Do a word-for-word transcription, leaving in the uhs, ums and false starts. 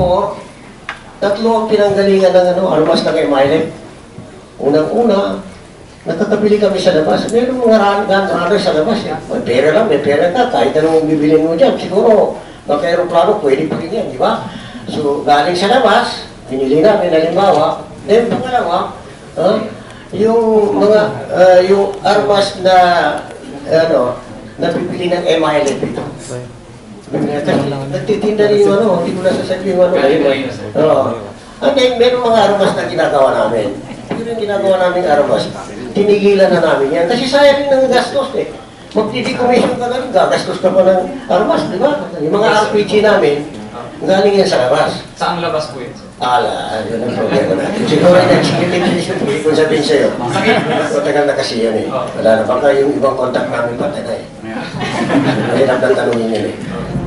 before, tatlo ang pinanggalingan ng ano, armas ng M I L. Unang-una, nakakabili kami sa labas. Meron mga runners sa labas. Eh. May pera lang, may pera ka. Kahit anong bibilin mo dyan, siguro, magka-aeroplano, pwede pa rin yan, di ba? So, galing sa labas, pinili namin, halimbawa, then pangalawa, uh, yung mga, uh, yung armas na, ano, nabibili ng M I L F ito. Nagtitinda rin yung ano, hindi ko nasasabi yung ano. Oo. And then, meron mga armas na ginagawa namin. Yun yung ginagawa namin armas. Tinigilan na namin yan. Kasi sayang rin ng gastos eh. Mag-decommission ka na rin, gagastos ka pa ng armas, di ba? Yung mga R P G namin, galing yan sa labas. Saan labas po yun? Ala, yun ang problema natin. Siguro yung nag-signification, hindi ko sabihin sa'yo. Matagal na kasi yan eh. Wala na, baka yung ibang contact namin patay na eh. Mahirap ng tanongin yun eh.